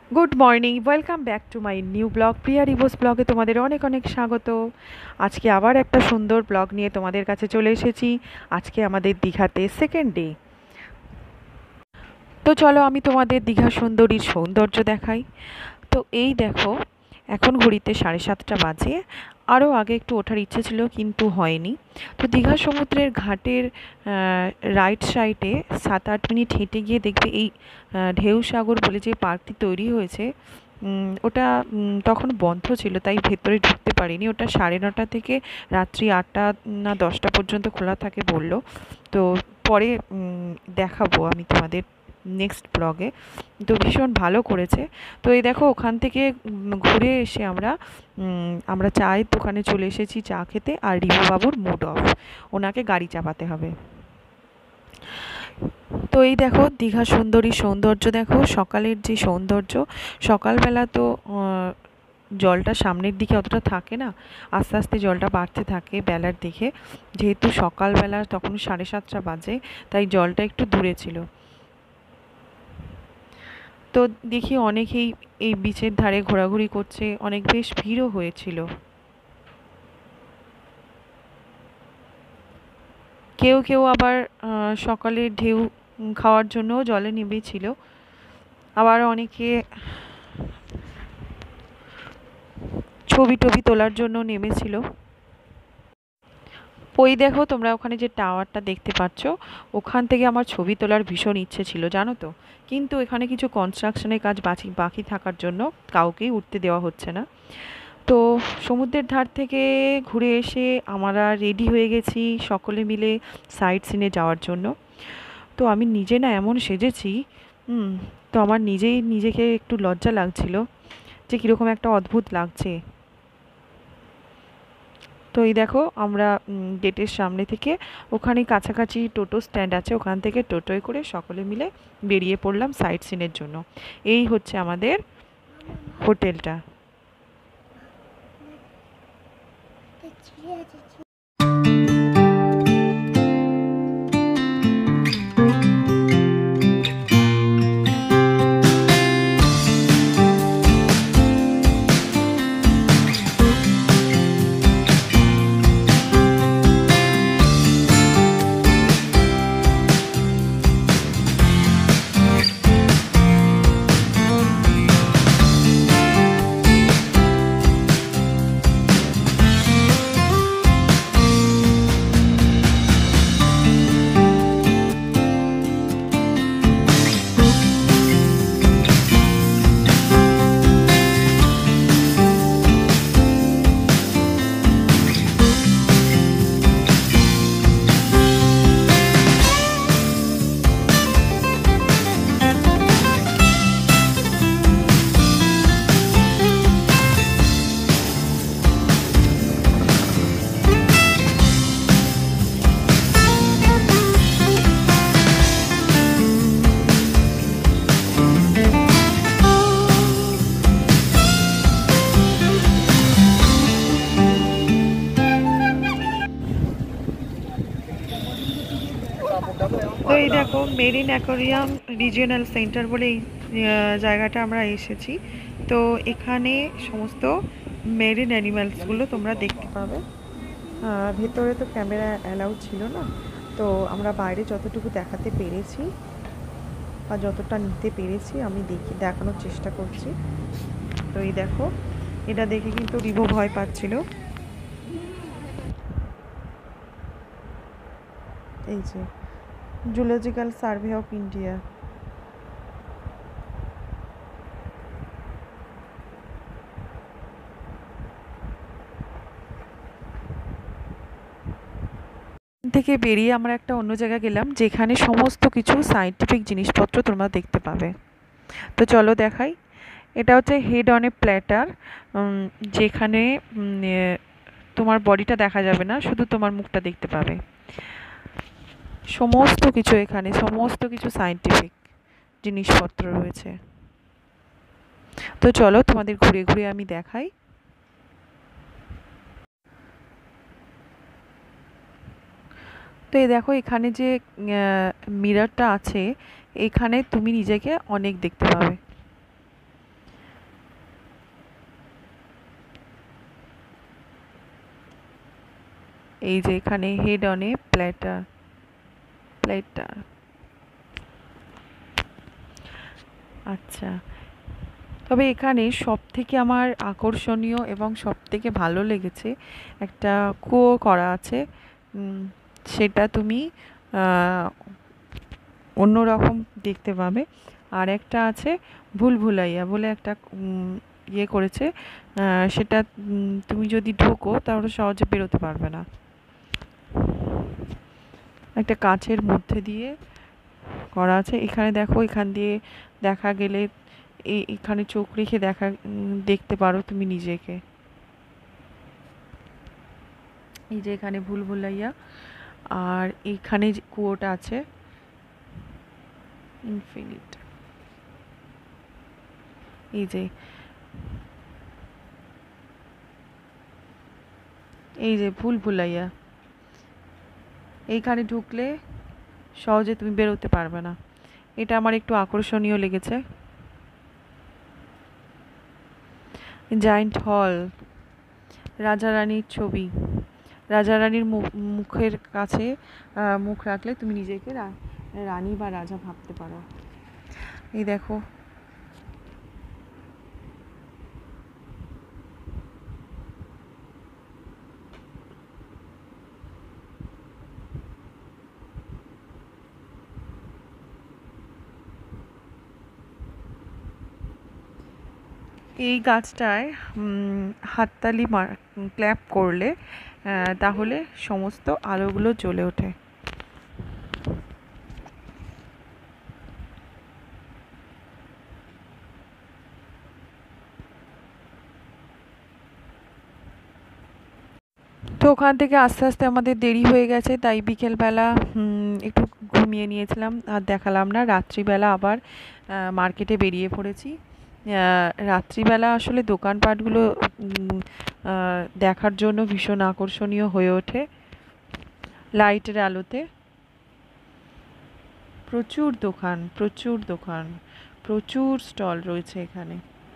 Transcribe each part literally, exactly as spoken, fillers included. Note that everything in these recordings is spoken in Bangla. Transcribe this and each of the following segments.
Good morning, welcome back to my new blog. Priya রিভোস ব্লগে তোমাদের অনেক অনেক স্বাগত। আজকে আবার একটা সুন্দর ব্লগ নিয়ে তোমাদের কাছে চলে এসেছি। আজকে আমাদের দীঘাতে সেকেন্ড ডে। তো চলো আমি তোমাদের দীঘা সুন্দরীর সৌন্দর্য দেখাই। তো এই দেখো, এখন ঘড়িতে সাড়ে সাতটা বাজে। আরও আগে একটু ওঠার ইচ্ছে ছিল কিন্তু হয়নি। তো দীঘা সমুদ্রের ঘাটের রাইট সাইডে সাত আট মিনিট হেঁটে গিয়ে দেখবে এই ঢেউ সাগর বলে যে পার্কটি তৈরি হয়েছে। ওটা তখন বন্ধ ছিল, তাই ভেতরে ঢুকতে পারিনি। ওটা সাড়ে নটা থেকে রাত্রি আটটা না দশটা পর্যন্ত খোলা থাকে বললো। তো পরে দেখাবো আমি তোমাদের নেক্সট ব্লগে। তো ভীষণ ভালো করেছে। তো এই দেখো, ওখান থেকে ঘুরে এসে আমরা আমরা চায়ের দোকানে চলে এসেছি চা খেতে। আর রিভু বাবুর মুড অফ, ওনাকে গাড়ি চাপাতে হবে। তো এই দেখো দীঘা সুন্দরী সৌন্দর্য দেখো, সকালের যে সৌন্দর্য। সকালবেলা তো জলটা সামনের দিকে অতটা থাকে না, আস্তে আস্তে জলটা বাড়তে থাকে বেলার দিকে। যেহেতু সকালবেলা তখন সাড়ে সাতটা বাজে, তাই জলটা একটু দূরে ছিল। তো দেখি অনেকেই এই বিচের ধারে ঘোরাঘুরি করছে, অনেক বেশ ভিড়ও হয়েছিল। কেউ কেউ আবার সকালে ঢেউ খাওয়ার জন্য জলে নেমেছিল, আবার অনেকে ছবি টবি তোলার জন্য নেমেছিল। ওই দেখো তোমরা ওখানে যে টাওয়ারটা দেখতে পাচ্ছ, ওখান থেকে আমার ছবি তোলার ভীষণ ইচ্ছে ছিল জানো তো। কিন্তু এখানে কিছু কনস্ট্রাকশনের কাজ বাকি বাকি থাকার জন্য কাউকেই উঠতে দেওয়া হচ্ছে না। তো সমুদ্রের ধার থেকে ঘুরে এসে আমরা রেডি হয়ে গেছি সকলে মিলে সাইট সিনে যাওয়ার জন্য। তো আমি নিজে না এমন সেজেছি, হুম তো আমার নিজেই নিজেকে একটু লজ্জা লাগছিল যে কীরকম একটা অদ্ভুত লাগছে। তো এই দেখো আমরা গেটের সামনে থেকে, ওখানে কাছাকাছি টোটো স্ট্যান্ড আছে, ওখান থেকে টোটোয় করে সকলে মিলে বেরিয়ে পড়লাম সাইট সিনের জন্য। এই হচ্ছে আমাদের হোটেলটা। তো এই দেখো মেরিন অ্যাকোরিয়াম রিজিওনাল সেন্টার বলে এই জায়গাটা আমরা এসেছি। তো এখানে সমস্ত মেরিন অ্যানিম্যালসগুলো তোমরা দেখতে পাবে। ভেতরে তো ক্যামেরা অ্যালাউড ছিল না, তো আমরা বাইরে যতটুকু দেখাতে পেরেছি বা যতটা নিতে পেরেছি আমি দেখি দেখানোর চেষ্টা করছি। তো এই দেখো, এটা দেখে কিন্তু রিভো ভয় পাচ্ছিল। এই যে জুলজিক্যাল সার্ভে অফ ইন্ডিয়া। থেকে বেরিয়ে আমরা একটা অন্য জায়গায় গেলাম, যেখানে সমস্ত কিছু সায়েন্টিফিক জিনিসপত্র তোমরা দেখতে পাবে। তো চলো দেখাই। এটা হচ্ছে হেড অন এ প্ল্যাটার, যেখানে তোমার বডিটা দেখা যাবে না, শুধু তোমার মুখটা দেখতে পাবে। সমস্ত কিছু এখানে সমস্ত কিছু সায়েন্টিফিক জিনিসপত্র রয়েছে। তো চলো তোমাদের ঘুরে ঘুরে আমি দেখাই। তো এই দেখো এখানে যে মিররটা আছে, এখানে তুমি নিজেকে অনেক দেখতে পাবে। এই যে এখানে হেড অনে প্ল্যাটার প্ল্যাটার আচ্ছা, তবে এখানে সব থেকে আমার আকর্ষণীয় এবং সব থেকে ভালো লেগেছে একটা কুয়ো করা আছে। সেটা তুমি অন্যরকম দেখতে পাবে। আর একটা আছে ভুলভুলাইয়া বলে একটা ইয়ে করেছে, সেটা তুমি যদি ঢোকো তাহলে সহজে বেরোতে পারবে না। একটা কাঁচের মধ্যে দিয়ে করা আছে। এখানে দেখো, এখান দিয়ে দেখা গেলে এখানে চোখ রেখে দেখা দেখতে পারো তুমি নিজেকে। এই যে এখানে ভুলভুলাইয়া, আর এইখানে যে কুয়োটা আছে ইনফিনিট, এই যে এই যে ভুলভুলাইয়া, এইখানে ঢুকলে সহজে তুমি বেরোতে পারবে না। এটা আমার একটু আকর্ষণীয় লেগেছে। জায়েন্ট হল, রাজা রানীর ছবি। রাজা রানীর মুখের কাছে মুখ রাখলে তুমি নিজেকে রানী বা রাজা ভাবতে পারো। এই দেখো, এই গাছটায় হাততালি ক্ল্যাপ করলে তাহলে সমস্ত আলোগুলো জ্বলে ওঠে। তো ওখান থেকে আস্তে আস্তে আমাদের দেরি হয়ে গেছে, তাই বিকেলবেলা একটু ঘুমিয়ে নিয়েছিলাম, আর দেখালাম না। রাত্রিবেলা আবার মার্কেটে বেরিয়ে পড়েছি। রাত্রিবেলা আসলে দোকানপাটগুলো দেখার জন্য ভীষণ আকর্ষণীয় হয়ে ওঠে লাইটের আলোতে। প্রচুর দোকান প্রচুর দোকান প্রচুর স্টল রয়েছে এখানে।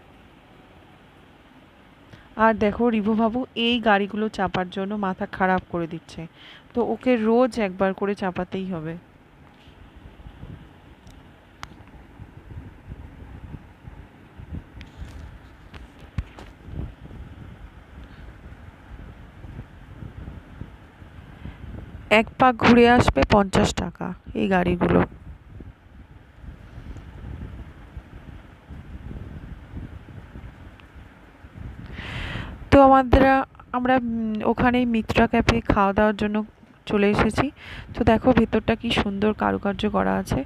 আর দেখো, রিভু বাবু এই গাড়িগুলো চাপার জন্য মাথা খারাপ করে দিচ্ছে, তো ওকে রোজ একবার করে চাপাতেই হবে। এক পাক ঘুরে আসবে পঞ্চাশ টাকা এই গাড়িগুলো। তো আমাদের আমরা ওখানেই মিত্রা ক্যাফে খাওয়া দাওয়ার জন্য চলে এসেছি। তো দেখো ভেতরটা কি সুন্দর কারুকার্য করা আছে।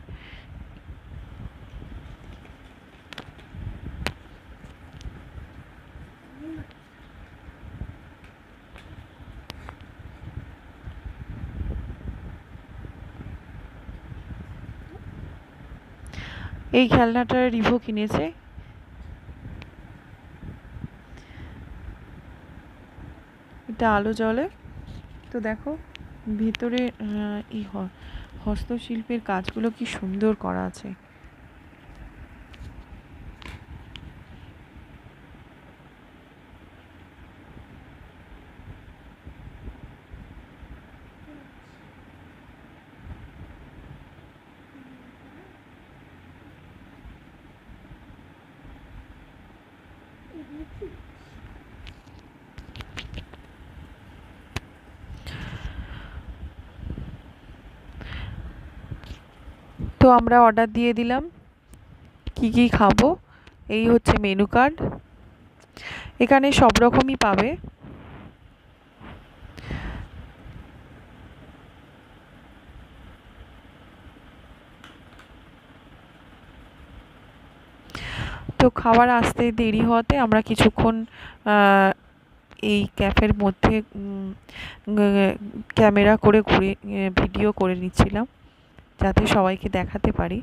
এই খেলনাটা রিভু কিনেছে। এটা আলো জ্বলে। তো দেখো ভেতরে এই হস্তশিল্পের কাজগুলো কি সুন্দর করা আছে। তো আমরা অর্ডার দিয়ে দিলাম কি কি খাবো। এই হচ্ছে মেনু কার্ড, এখানে সব রকমই পাবে। তো খাবার আসতে দেরি হওয়াতে আমরা কিছুক্ষণ এই ক্যাফের মধ্যে ক্যামেরা করে ঘুরে ভিডিও করে নিচ্ছিলাম, যাতে সবাইকে দেখাতে পারি।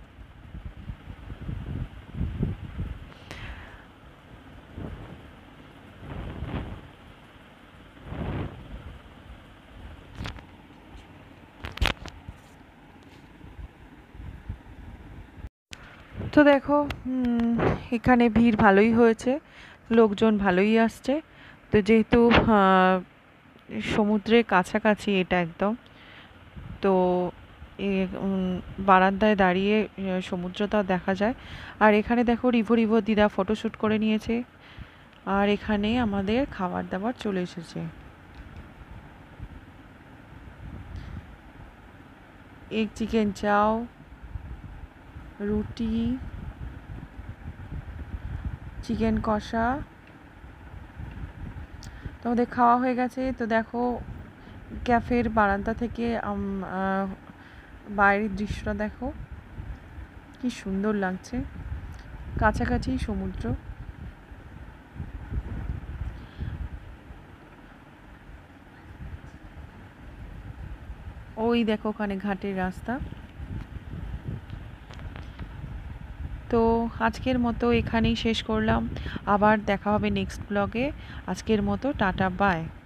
তো দেখো এখানে ভিড় ভালোই হয়েছে, লোকজন ভালোই আসছে। তো যেহেতু সমুদ্রের কাছাকাছি এটা একদম। তো এ বারান্দায় দাঁড়িয়ে সমুদ্রটা দেখা যায়। আর এখানে দেখো রিভো রিভো দিদা ফটোশ্যুট করে নিয়েছে। আর এখানে আমাদের খাবার দাবার চলে এসেছে। এগ চিকেন চাও, রুটি, চিকেন কষা, তো আমাদের খাওয়া হয়ে গেছে। তো দেখো ক্যাফের বারান্দা থেকে বাইরের দৃশ্যটা দেখো কি সুন্দর লাগছে, কাছাকাছি সমুদ্র। ওই দেখো ওখানে ঘাটের রাস্তা। তো আজকের মতো এখানেই শেষ করলাম, আবার দেখা হবে নেক্সট ব্লগে। আজকের মতো টাটা বাই।